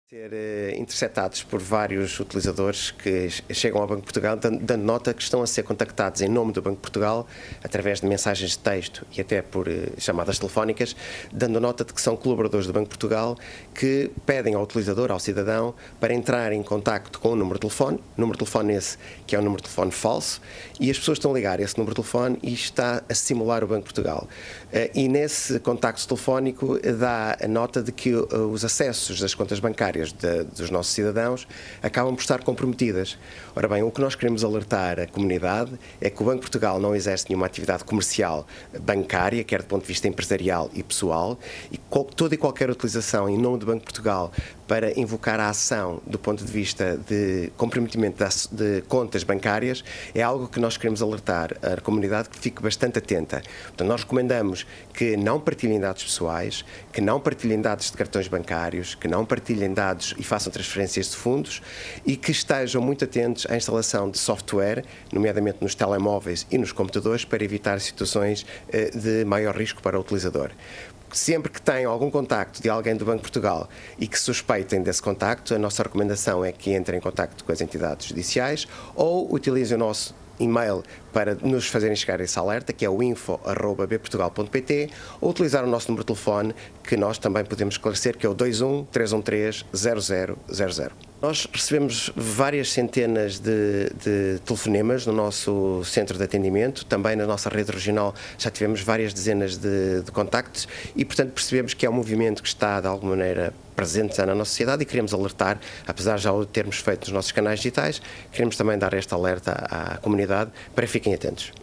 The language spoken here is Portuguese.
Ser interceptados por vários utilizadores que chegam ao Banco de Portugal dando nota que estão a ser contactados em nome do Banco de Portugal através de mensagens de texto e até por chamadas telefónicas, dando nota de que são colaboradores do Banco de Portugal que pedem ao utilizador, ao cidadão, para entrar em contacto com o número de telefone esse que é um número de telefone falso, e as pessoas estão a ligar esse número de telefone e está a simular o Banco de Portugal. E nesse contacto telefónico dá a nota de que os acessos das contas bancárias dos nossos cidadãos acabam por estar comprometidas. Ora bem, o que nós queremos alertar a comunidade é que o Banco de Portugal não exerce nenhuma atividade comercial bancária, quer do ponto de vista empresarial e pessoal, e toda e qualquer utilização em nome do Banco de Portugal para invocar a ação do ponto de vista de comprometimento de contas bancárias é algo que nós queremos alertar a comunidade que fique bastante atenta. Portanto, nós recomendamos que não partilhem dados pessoais, que não partilhem dados de cartões bancários, que não partilhem dados e façam transferências de fundos e que estejam muito atentos à instalação de software, nomeadamente nos telemóveis e nos computadores, para evitar situações de maior risco para o utilizador. Sempre que tenham algum contacto de alguém do Banco de Portugal e que suspeitem desse contacto, a nossa recomendação é que entrem em contacto com as entidades judiciais ou utilizem o nosso e-mail para nos fazerem chegar esse alerta, que é o info@bportugal.pt, ou utilizar o nosso número de telefone, que nós também podemos esclarecer, que é o 21 313 0000. Nós recebemos várias centenas de telefonemas no nosso centro de atendimento, também na nossa rede regional já tivemos várias dezenas de contactos e, portanto, percebemos que é um movimento que está, de alguma maneira, presente na nossa sociedade e queremos alertar, apesar de já o termos feito nos nossos canais digitais, queremos também dar este alerta à comunidade para que fiquem atentos.